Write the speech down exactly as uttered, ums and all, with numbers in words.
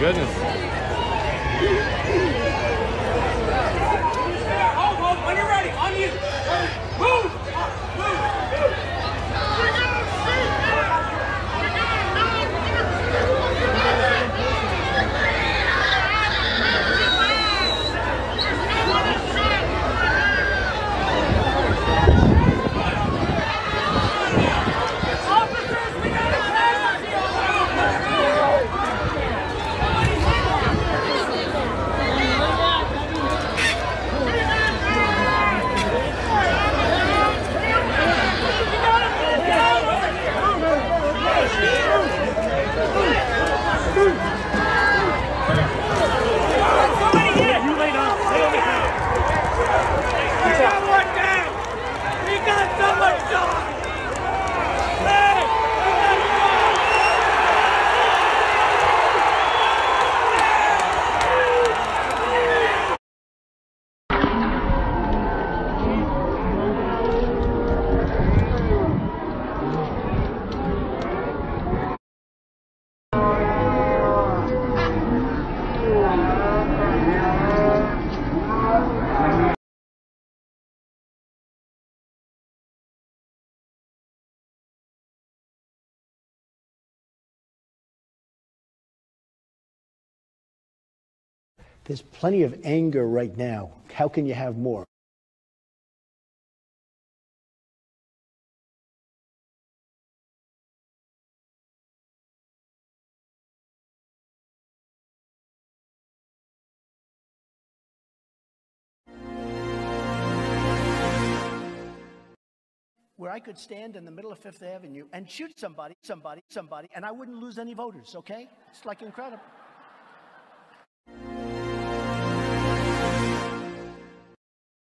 goodness. When you're ready, on you. Move! There's plenty of anger right now. How can you have more? Where I could stand in the middle of Fifth Avenue and shoot somebody, somebody, somebody, and I wouldn't lose any voters, okay? It's like incredible.